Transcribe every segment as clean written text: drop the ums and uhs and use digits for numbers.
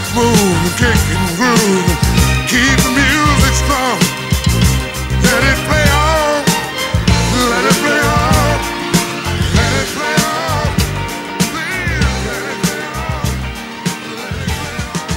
move, kick and groove. Keep the music strong. Let it play on. Let it play on. Let it play on. Please let it play on. Let it play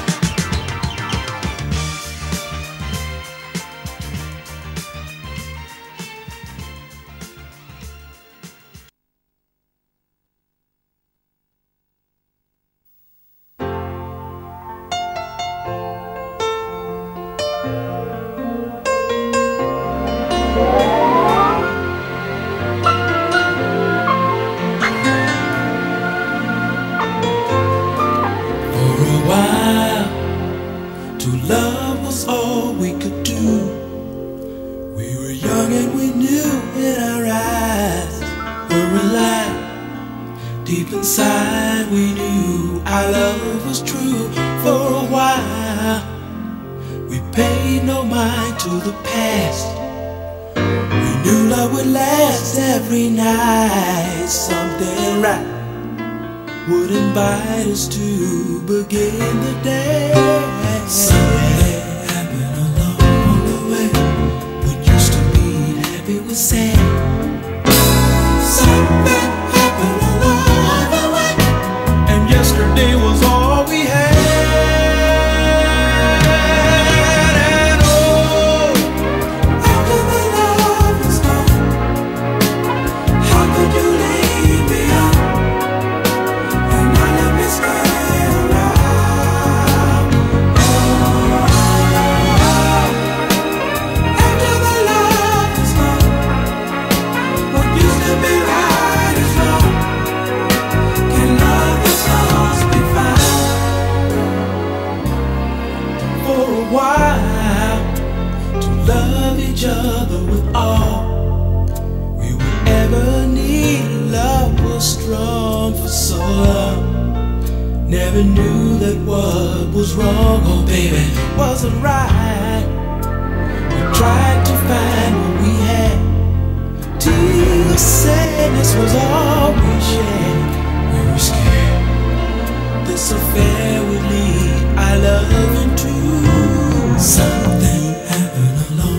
would invite us to begin the day. Something happened along the way. What used to be happy was sad. Something happened along the way, and yesterday was all we had. And oh, after the love was gone, how could you leave me on? Each other with all we would ever need. Love was strong for so long. Never knew that what was wrong, oh baby, wasn't right. We tried to find what we had, till sadness was all we shared. We were scared this affair would lead our love into something happened along.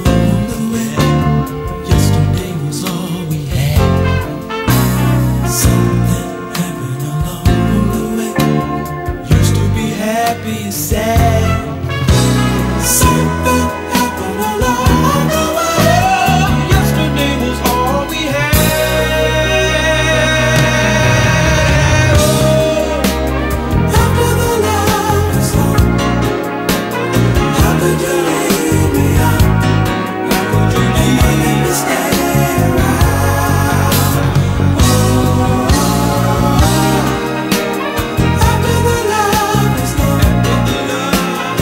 Be sad. Something happened along the way. Yesterday was all we had. Oh, after the love was gone, how could you leave me on? How could you leave me stay around? Oh, after the love was gone.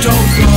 don't go.